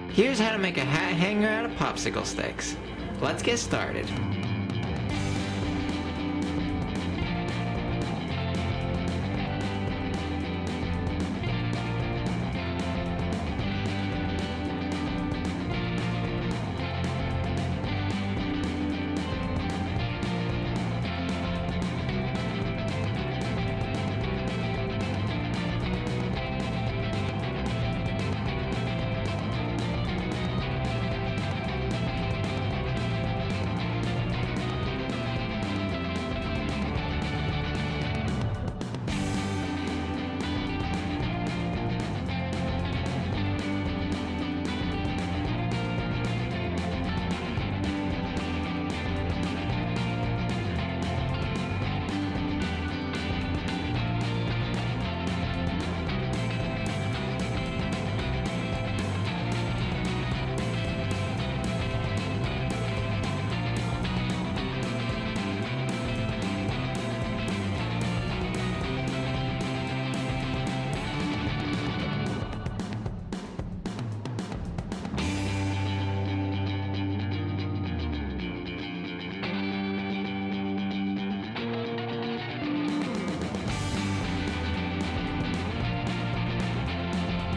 Here's how to make a hat hanger out of popsicle sticks. Let's get started.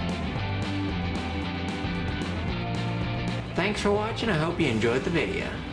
Thanks for watching. I hope you enjoyed the video.